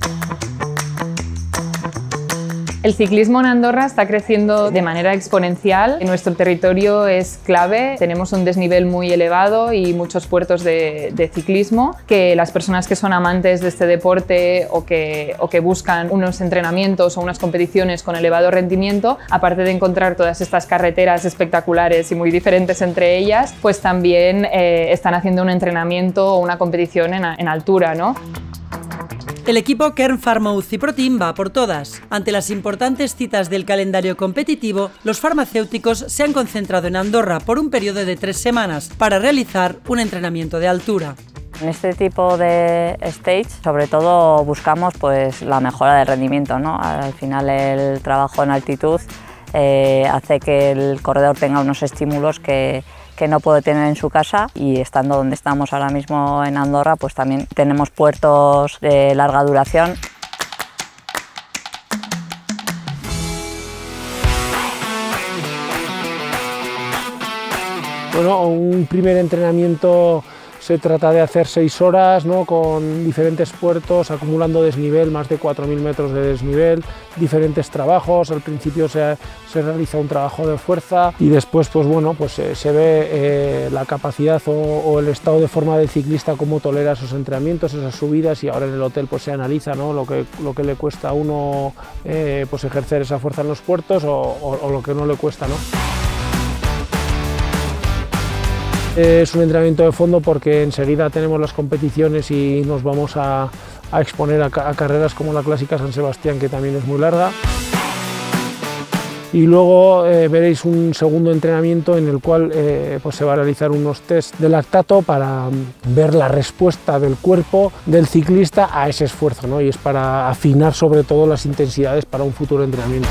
El ciclismo en Andorra está creciendo de manera exponencial. En nuestro territorio es clave, tenemos un desnivel muy elevado y muchos puertos de ciclismo que las personas que son amantes de este deporte o que buscan unos entrenamientos o unas competiciones con elevado rendimiento, aparte de encontrar todas estas carreteras espectaculares y muy diferentes entre ellas, pues también están haciendo un entrenamiento o una competición en altura, ¿no? El equipo Kern Pharmouth y ProTeam va por todas. Ante las importantes citas del calendario competitivo, los farmacéuticos se han concentrado en Andorra por un periodo de 3 semanas para realizar un entrenamiento de altura. En este tipo de stage, sobre todo buscamos pues, la mejora del rendimiento, ¿no? Al final el trabajo en altitud hace que el corredor tenga unos estímulos que no puede tener en su casa, y estando donde estamos ahora mismo en Andorra, pues también tenemos puertos de larga duración. Bueno, un primer entrenamiento se trata de hacer 6 horas, ¿no? Con diferentes puertos, acumulando desnivel, más de 4.000 metros de desnivel, diferentes trabajos. Al principio se realiza un trabajo de fuerza y después pues, bueno, pues, se ve la capacidad o el estado de forma del ciclista, cómo tolera esos entrenamientos, esas subidas, y ahora en el hotel pues, se analiza, ¿no? lo que le cuesta a uno pues, ejercer esa fuerza en los puertos o lo que no le cuesta, ¿no? Es un entrenamiento de fondo porque enseguida tenemos las competiciones y nos vamos a exponer a carreras como la Clásica San Sebastián, que también es muy larga. Y luego veréis un segundo entrenamiento en el cual pues se va a realizar unos test de lactato para ver la respuesta del cuerpo del ciclista a ese esfuerzo, ¿no? Y es para afinar sobre todo las intensidades para un futuro entrenamiento.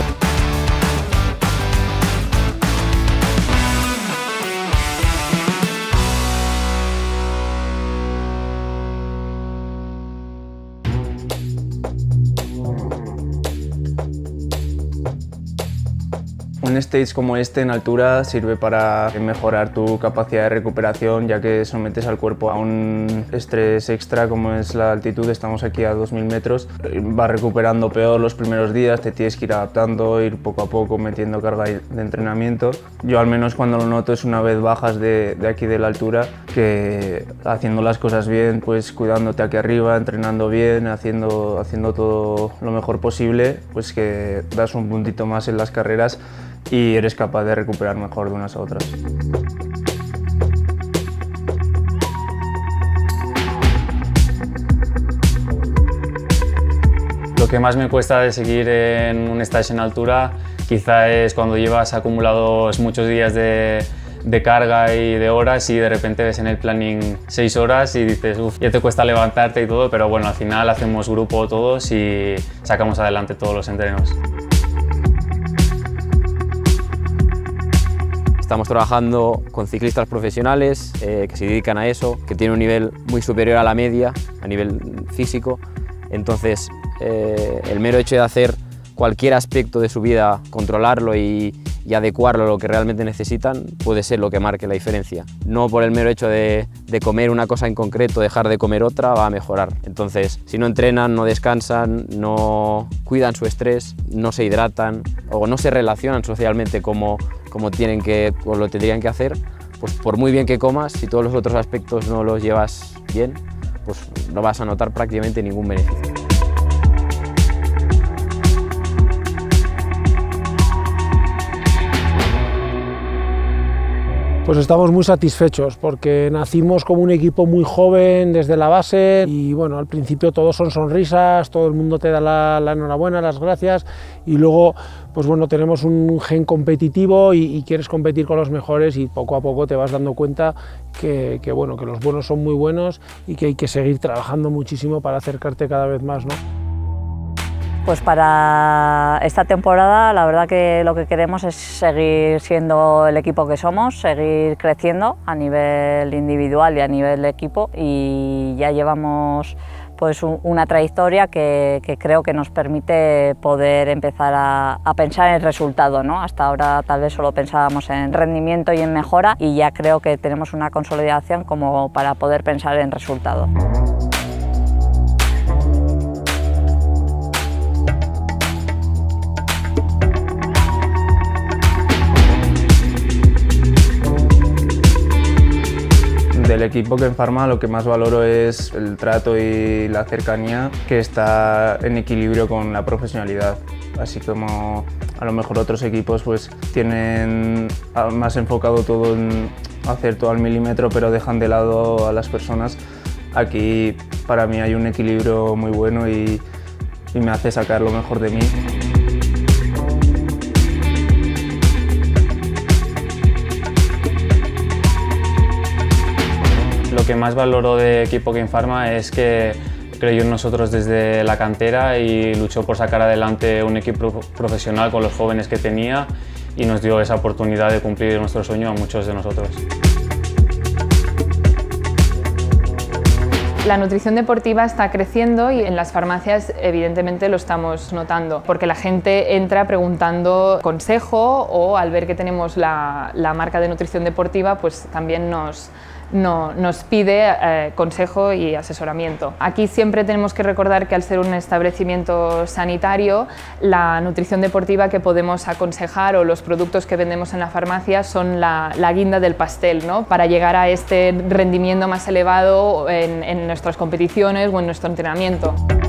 Un stage como este en altura sirve para mejorar tu capacidad de recuperación, ya que sometes al cuerpo a un estrés extra como es la altitud. Estamos aquí a 2.000 metros, vas recuperando peor los primeros días, te tienes que ir adaptando, ir poco a poco metiendo carga de entrenamiento. Yo al menos cuando lo noto es una vez bajas de aquí de la altura, que haciendo las cosas bien, pues cuidándote aquí arriba, entrenando bien, haciendo todo lo mejor posible, pues que das un puntito más en las carreras y eres capaz de recuperar mejor de unas a otras. Lo que más me cuesta de seguir en un stage en altura quizá es cuando llevas acumulados muchos días de carga y de horas y de repente ves en el planning 6 horas y dices, uff, ya te cuesta levantarte y todo, pero bueno, al final hacemos grupo todos y sacamos adelante todos los entrenos. Estamos trabajando con ciclistas profesionales que se dedican a eso, que tienen un nivel muy superior a la media a nivel físico. Entonces, el mero hecho de hacer cualquier aspecto de su vida, controlarlo y adecuarlo a lo que realmente necesitan, puede ser lo que marque la diferencia. No por el mero hecho de comer una cosa en concreto, dejar de comer otra, va a mejorar. Entonces, si no entrenan, no descansan, no cuidan su estrés, no se hidratan o no se relacionan socialmente como tienen que o lo tendrían que hacer, pues por muy bien que comas, si todos los otros aspectos no los llevas bien, pues no vas a notar prácticamente ningún beneficio. Pues estamos muy satisfechos porque nacimos como un equipo muy joven desde la base y bueno, al principio todos son sonrisas, todo el mundo te da la enhorabuena, las gracias, y luego pues bueno, tenemos un gen competitivo y quieres competir con los mejores y poco a poco te vas dando cuenta que bueno, que los buenos son muy buenos y que hay que seguir trabajando muchísimo para acercarte cada vez más, ¿no? Pues para esta temporada la verdad que lo que queremos es seguir siendo el equipo que somos, seguir creciendo a nivel individual y a nivel de equipo, y ya llevamos pues una trayectoria que creo que nos permite poder empezar a pensar en el resultado, ¿no? Hasta ahora tal vez solo pensábamos en rendimiento y en mejora, y ya creo que tenemos una consolidación como para poder pensar en resultado. Del equipo Kern Pharma lo que más valoro es el trato y la cercanía, que está en equilibrio con la profesionalidad. Así como a lo mejor otros equipos pues tienen más enfocado todo en hacer todo al milímetro, pero dejan de lado a las personas. Aquí para mí hay un equilibrio muy bueno y me hace sacar lo mejor de mí. Lo que más valoro de equipo Kern Pharma es que creyó en nosotros desde la cantera y luchó por sacar adelante un equipo profesional con los jóvenes que tenía y nos dio esa oportunidad de cumplir nuestro sueño a muchos de nosotros. La nutrición deportiva está creciendo y en las farmacias evidentemente lo estamos notando, porque la gente entra preguntando consejo o al ver que tenemos la marca de nutrición deportiva pues también nos pide consejo y asesoramiento. Aquí siempre tenemos que recordar que al ser un establecimiento sanitario, la nutrición deportiva que podemos aconsejar o los productos que vendemos en la farmacia son la guinda del pastel, ¿no? Para llegar a este rendimiento más elevado en nuestras competiciones o en nuestro entrenamiento.